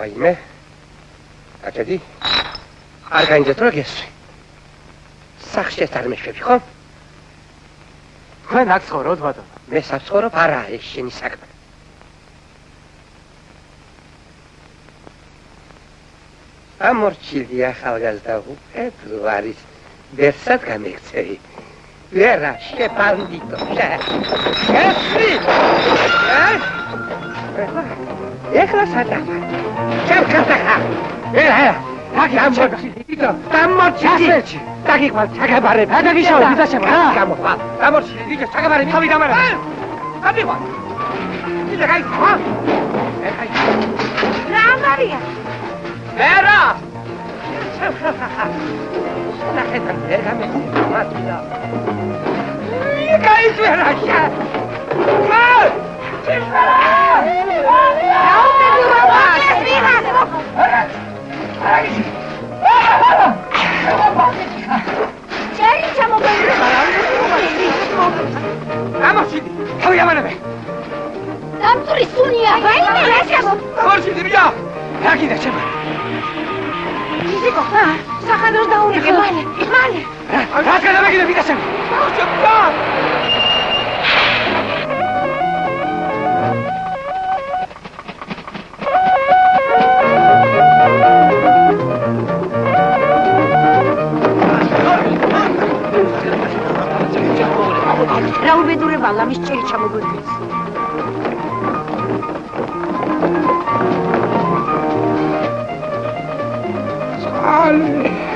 რაიმე? აჭედი? არ გაინძეთ რა გესვი. სახში არ მეშვები, ხო? თქვენ აქ ცხოვრობთ, ბატონო? მე საცხოვრობ, არა, ეს შენი საქმე. ამორჩილი ახალგაზრდა უფეთო არის. ვერსად გამიქცევი. ვერა, შეფანდიტო, გესვი! ეხლა სადავა. ჩერკატახა. ერა, აქ ამორჩილი, ამორჩილი. დაგიყვარ, ჩაგაბარე. დაგიშავა, ვიდაშება რა? გამოვა. ამორჩილი, ვიდაშ ჩაგაბარე, თავი დამარა. დაგიყვარ. ვიდა გაიქვა? ეხა. რა მარია? ერა! ნახეთ, ერგამე. მათია. გაიწვერაშა. მარ! ამოშიდი, თავი ამანებე. დამწური სუნია, რაიმე რა შემო? ამოშიდი, ბიჭო. რა კიდე შემო? ისიკო, სახანოს დაურიგე, მალე. რა გადავეგინე ბიჭო შემო? შემო. რა უბედურება ლამის ჭერი ჩამოგვიყვეს. Ale